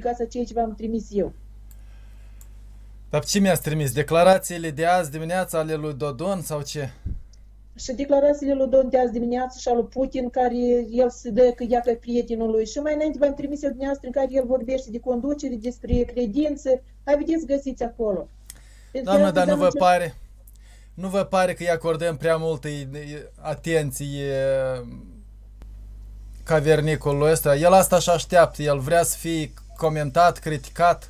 publicați ceea ce v-am trimis eu. Dar ce mi-ați trimis? Declarațiile de azi dimineața ale lui Dodon sau ce? Și declarațiile lui Dodon de azi dimineață și al lui Putin, care el se dă că ia pe prietenul lui. Și mai înainte v-am trimis eu dumneavoastră în care el vorbește de conducere, despre credință. Hai, vedeți, găsiți acolo. Doamnă, dar nu vă pare că îi acordăm prea multă atenție cavernicului ăsta? El asta și așteaptă, el vrea să fie comentat, criticat.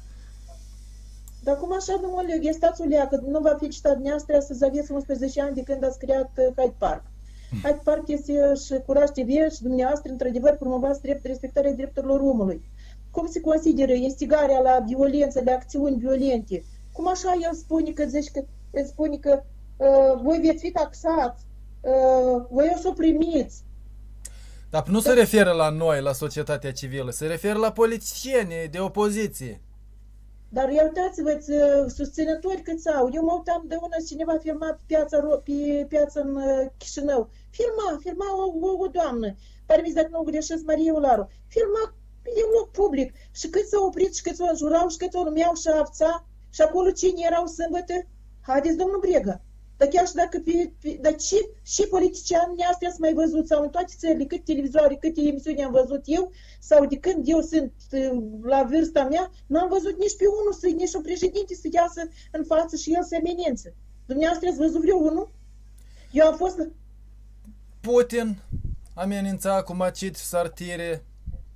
Dar cum așa, domnule Leoghe, stați o leacă, nu va fi citat dumneavoastră să aveți 11 ani de când ați creat Hyde Park. Hyde Park este și Curaj TV și dumneavoastră, într-adevăr, promovați respectarea drepturilor omului. Cum se consideră instigarea la violență, la acțiuni violente? Cum așa el spune că voi veți fi taxați, voi o să o primiți? Dar nu se referă la noi, la societatea civilă, se referă la politicieni de opoziție. Dar uitați-vă, susținători câți au. Eu mă uitam de una, cineva filma pe piața în Chișinău. Filma o doamnă. Parmi dacă nu greșesc, Maria Ularu. Filma e un loc public. Și cât s-au oprit, și cât s-au înjurau, și cât o numeau și afța. Și acolo cine erau sâmbătă? Haideți, domnul Brega. Dar chiar și dacă dar și politiciani neastea să mai văzut, sau în toate țările, câte televizoare, câte emisiuni am văzut eu, sau de când eu sunt la vârsta mea, n-am văzut nici pe unul, nici un președinte să iasă în față și el să amenință. Dumneavoastră ați văzut vreo unul? Eu am fost... Putin amenința cu macit sartire.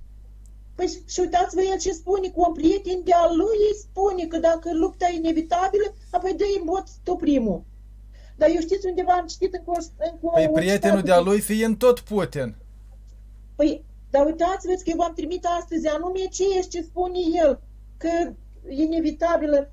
Păi și uitați-vă el ce spune, cu un prieten de-al lui îi spune că dacă lupta e inevitabilă, apoi dă-i în bot tu primul. Dar eu știți undeva am citit Păi prietenul de-a lui fiind tot Putin. Păi, dar uitați-vă că eu v-am trimit astăzi anume ce spune el, că e inevitabilă.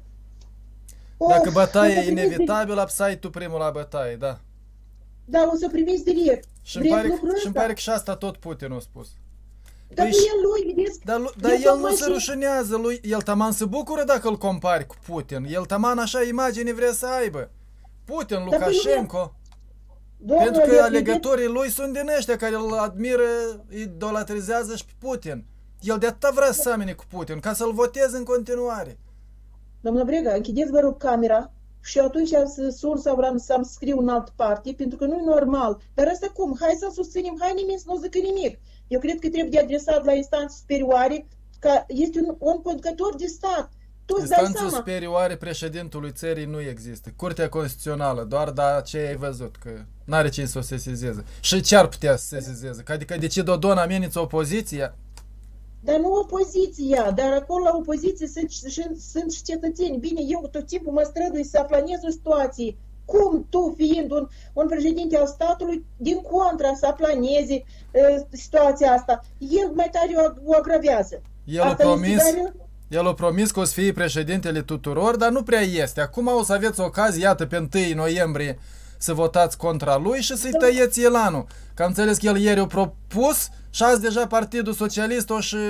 Dacă bătaia e inevitabilă, apsai tu primul la bătaie, da. Da, o să primiți direct. Și îmi pare că și asta tot Putin a spus. Dar păi el lui, vedeți? Dar el nu se rușinează, el taman se bucură dacă îl compari cu Putin. El taman așa imagine vrea să aibă. Putin, Lukashenko. Pentru că alegătorii lui sunt din ăștia care îl admiră, idolatrizează și pe Putin. El de atâta vrea să seamene cu Putin, ca să-l voteze în continuare. Domnul Brega, închideți vă rog camera și atunci să sun sau vreau să-mi scriu în altă parte, pentru că nu e normal. Dar asta cum? Hai să-l susținem, hai nimeni să nu zică nimic. Eu cred că trebuie adresat la instanțe superioare, că este un conducător de stat. Instanțe superioare președintului țării nu există. Curtea Constituțională, doar da ce ai văzut, că n-are cine să o sesizeze. Și ce ar putea să sesizeze? Adică de ce Dodon amenință opoziția? Dar nu opoziția, dar acolo la opoziție sunt și cetățeni. Bine, eu tot timpul mă strădui să aplanez o situație. Cum tu, fiind un președinte al statului, din contra să aplaneze situația asta? El mai tare o agravează. El a promis că o să fie președintele tuturor, dar nu prea este. Acum o să aveți ocazie, iată, pe 1 noiembrie să votați contra lui și să-i tăieți elanul. Că am înțeles că el ieri a propus și azi deja Partidul Socialist o și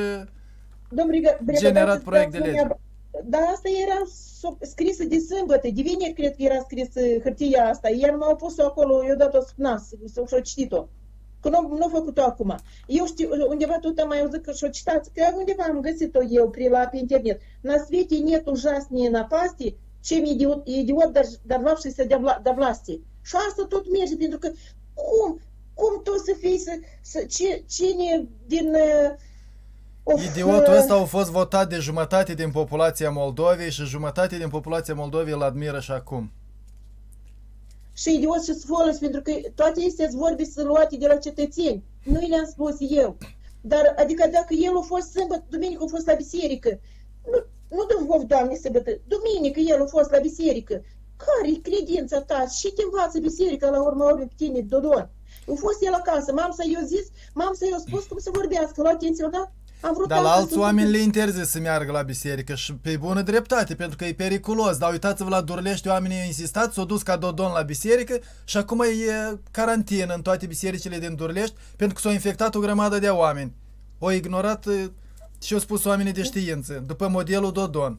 generat proiect de lege. Dar asta era scrisă de sâmbătă, de vineri cred că era scrisă hârtia asta. Iar m-au pus-o acolo, eu dat-o nas și-o citit-o. Că nu a făcut-o acum. Eu știu, undeva tot am mai auzit că și-o citați, că undeva am găsit-o eu pe internet. На свете нет ужаснее напасти, чем идиот, дорвавшийся до власти. Și asta tot merge, pentru că cum tu să fii, cine din... Idiotul ăsta a fost votat de jumătate din populația Moldovei și jumătate din populația Moldovei îl admiră și acum. Și idiot și sfolos, pentru că toate astea vorbi să luate de la cetățeni. Nu le-am spus eu. Dar, adică dacă el a fost sâmbătă, duminică a fost la biserică, nu dăm vouă, Doamne, sâmbătă, duminică el a fost la biserică. Care-i credința ta? Și te învață biserica la urma urmei pe tine, Dodon? A fost el acasă, m-am să-i spus cum să vorbească, l-a atenționat. Dar la alți oameni le interzis să meargă la biserică și pe bună dreptate, pentru că e periculos. Dar uitați-vă la Durlești, oamenii au insistat, s-au dus ca Dodon la biserică și acum e carantină în toate bisericile din Durlești pentru că s-au infectat o grămadă de oameni. Au ignorat și au spus oamenii de știință, după modelul Dodon.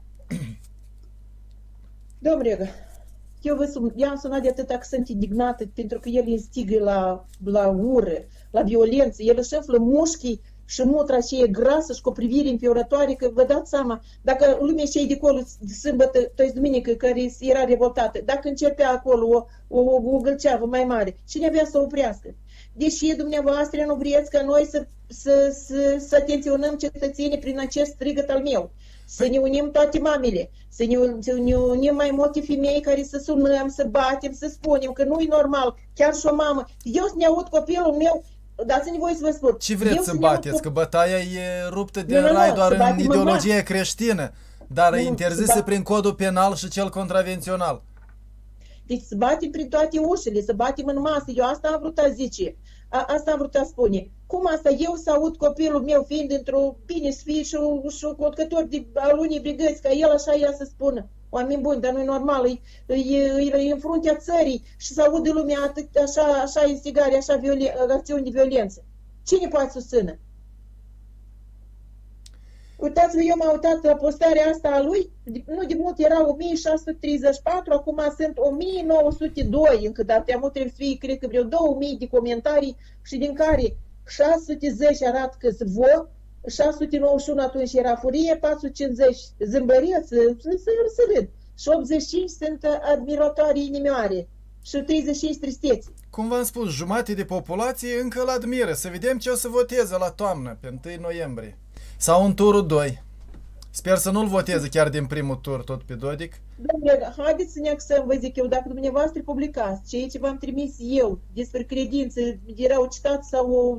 Domnule, eu am sunat de atâta că sunt indignată pentru că el instigă la ură, la violență, el își înflă mușchii și mutra și e grasă și cu o privire înfiorătoare, că vă dați seama, dacă lumea și de acolo sâmbătă, toți duminică, care era revoltată, dacă începea acolo o gâlceavă mai mare, cine avea să oprească? Deși dumneavoastră nu vreți ca noi să atenționăm cetățenii prin acest strigăt al meu, să ne unim toate mamele, să ne unim mai multe femei care să sunăm, să batem, să spunem că nu e normal, chiar și o mamă. Eu să ne aud copilul meu, dați-mi voie să vă spun. Ce vreți să bateți? Că bătaia e ruptă de rai doar în ideologie creștină, dar interzisă prin codul penal și cel contravențional. Deci să batem prin toate ușile, să batem în masă. Eu asta am vrut a zice. Asta am vrut a spune. Cum asta eu să aud copilul meu fiind într-o bine să fie și un conducător al unei brigăți, ca el așa ea să spună. Oameni buni, dar nu-i normal, e în fruntea țării și să audă lumea așa instigare, așa acțiuni de violență. Cine poate susține? Uitați-vă, eu m-am uitat la postarea asta a lui, nu de mult era 1634, acum sunt 1902, încă dar te-am trebuie să fie, cred că vreo 2000 de comentarii și din care 610 arată că vo, 691 atunci era furie, 450 zâmbărie, să râd, și 85 sunt admiratorii inimioare și 35 tristeți. Cum v-am spus, jumate de populație încă îl admiră, să vedem ce o să voteze la toamnă, pe 1 noiembrie. Sau în turul 2. Sper să nu-l voteze chiar din primul tur, tot pe Dodic. Domnule, haideți să ne axăm, vă zic eu, dacă dumneavoastră publicați ceea ce v-am trimis eu despre credință, erau citați sau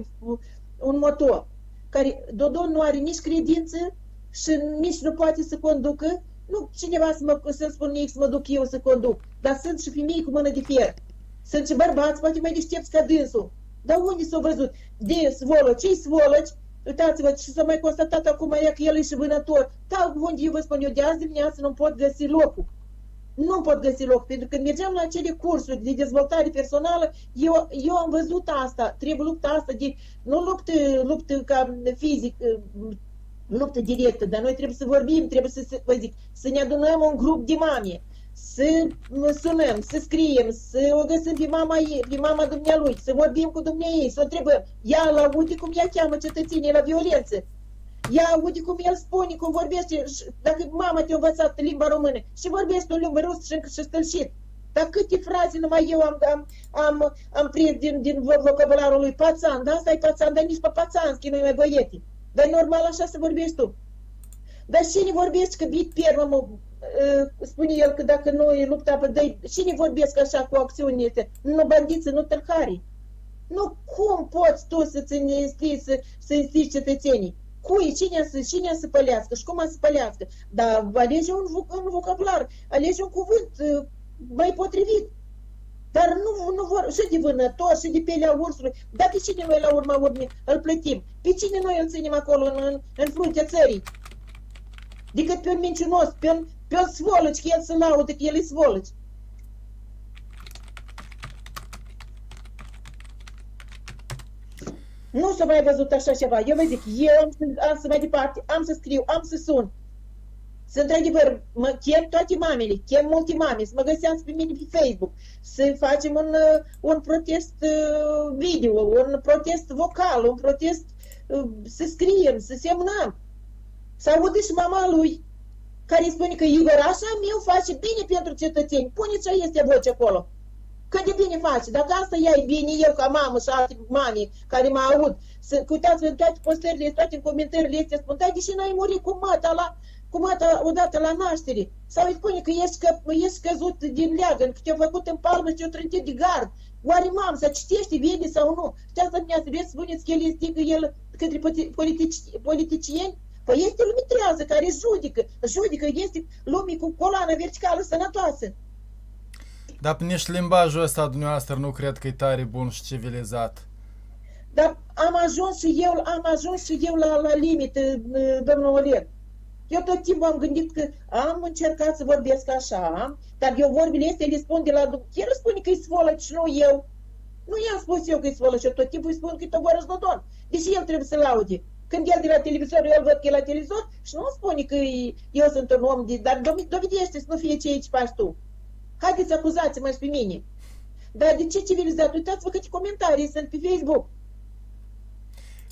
un moto, care Dodon nu are nici credință și nici nu poate să conducă, nu cineva să-mi spun să mă duc eu să conduc, dar sunt și femei cu mână de fier. Sunt și bărbați, poate mai deștepți ca dânsul. Dar unde s-au văzut? De svolăci, ce-i svolăci? Uitați-vă, și s-a mai constatat acum că el e și vânător. Da, unde eu vă spun, eu de azi dimineață nu pot găsi locul. Nu pot găsi loc, pentru că mergeam la acele cursuri de dezvoltare personală, eu am văzut asta, trebuie lupta asta, nu luptă ca fizic, luptă directă, dar noi trebuie să vorbim, trebuie să ne adunăm un grup de mame, să sunăm, să scriem, să o găsim pe mama dumnealui, să vorbim cu dumneai, să o întrebăm. Ea la aude cum ea cheamă cetățenii la violență. Ea aude cum el spune, cum vorbește, dacă mama te-a învățat limba română și vorbește în limba rusă și stâlșit. Dar câte fraze numai eu am prins din vocabularul lui pațan, dar asta e pațan, dar nici pe pațanski nu-i mai băieti. Dar e normal așa să vorbești tu. Dar cine vorbește că bit piermă, spune el că dacă nu e lupta pe dăi, cine vorbesc așa cu acțiunile astea? Nu bandiți, nu tâlhari. Nu, cum poți tu să-ți instii cetățenii? Cui? Cine să pălească și cum să pălească? Dar alege un vocabular, alege un cuvânt mai potrivit. Dar nu vor și de vânător, și de pielea ursului. Dar pe cine noi la urma urmei îl plătim? Pe cine noi îl ținem acolo în fruntea țării? Decât pe un minciunos, pe un svolăci, că el se laudă că el e svolăci. Nu s-a mai văzut așa ceva. Eu vă zic, eu am să mai departe, am să scriu, am să sun. Să într-adevăr, mă chem toate mamele, chem multe mame, să mă găsească pe mine pe Facebook, să facem un protest video, un protest vocal, un protest, să scriem, să semnăm. Să audă și mama lui, care spune că Igor așa meu face bine pentru cetățeni. Puneți ce este voce acolo. Cât de bine face. Dacă asta ea e bine, eu ca mamă și alte mame care mă aud, să uitați-vă în toate postările, toate în comentariile astea, spun, da, deși n-ai murit cu mata odată la naștere. Sau îi spune că ești căzut din leagăn, că te-a făcut în palmă și te-a trântit de gard. Oare mamă, să citește bine sau nu? Și asta dumneavoastră, vreți să spuneți că el este către politicieni? Păi este lume trează care judică, este lume cu coloană verticală sănătoasă. Dar nici limbajul ăsta dumneavoastră nu cred că e tare bun și civilizat. Dar am ajuns și eu la limită, domnul Oleg. Eu tot timpul am gândit că am încercat să vorbesc așa, dar eu vorbile astea le spun de la... El spune că e svolăci și nu eu. Nu i-am spus eu că e svolăci, eu tot timpul îi spun că e Togorăș Dodon. Deși el trebuie să laude. Când el de la televizor, eu văd că e la televizor și nu spune că eu sunt un om de... Dar dovedește să nu fie ce faci tu. Haideți, acuzați-mă și pe mine. Dar de ce civilizat? Uitați-vă câte comentarii sunt pe Facebook.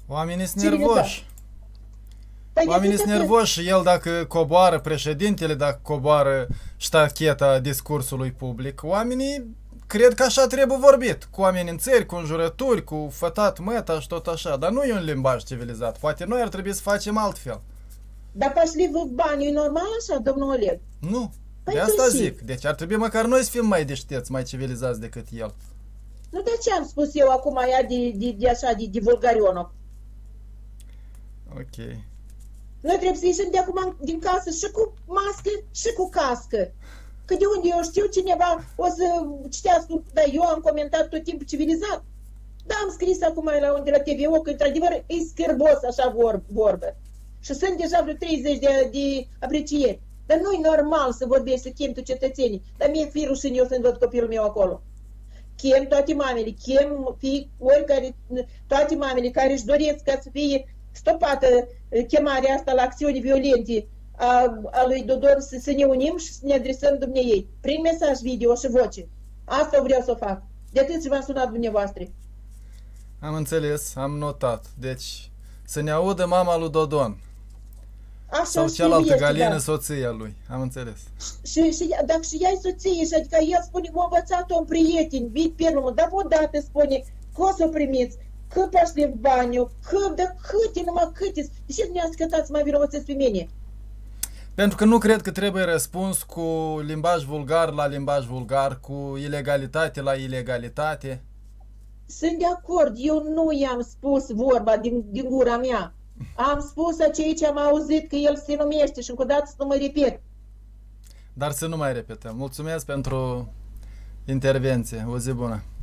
Oamenii sunt nervoși. Păi Oamenii sunt nervoși și el dacă coboară președintele, dacă coboară ștacheta discursului public, oamenii cred că așa trebuie vorbit, cu amenințări, cu înjurături, cu fătat măta și tot așa, dar nu e un limbaj civilizat. Poate noi ar trebui să facem altfel. Dar pașli banii, e normal așa, domnul Oleg? Nu, Păi de asta găsi. zic. Deci ar trebui măcar noi să fim mai deștepți, mai civilizați decât el. Nu de ce am spus eu acum aia de așa, de vulgarionă. Ok. Noi trebuie să ieșim de acum din casă și cu mască și cu cască. Că de unde eu știu, cineva o să citească, dar eu am comentat tot timpul civilizat. Da, am scris acum la unde la TVO că într-adevăr e scârbos așa vorbă. Și sunt deja vreo 30 de aprecieri. Dar nu e normal să vorbești, să chem tu cetățenii. Dar mie fi rușine eu să-mi văd copilul meu acolo. Chem toate mamele, chem oricare, toate mamele care își doresc ca să fie stopată chemarea asta la acțiuni violente a lui Dodon, să ne unim și să ne adresăm dumneiei prin mesaj video și voce. Asta vreau să o fac. De atât ce v-am sunat dumneavoastră. Am înțeles, am notat. Deci, să ne audă mama lui Dodon. Așa Sau și cealaltă este, galină, da. soția lui. Am înțeles. Și dacă și ea e soție, și adică el spune, m-a învățat-o în prieteni, vii pe urmă, dar odată spune că o să o primiți, că pașle baniu, că de câte, numai câte. De ce dumneavoastră cătați mai vinovățesc pe mine? Pentru că nu cred că trebuie răspuns cu limbaj vulgar la limbaj vulgar, cu ilegalitate la ilegalitate. Sunt de acord, eu nu i-am spus vorba din gura mea. Am spus a ceea ce am auzit că el se numește și încă o dată să nu mă repet. Dar să nu mai repetăm. Mulțumesc pentru intervenție. O zi bună!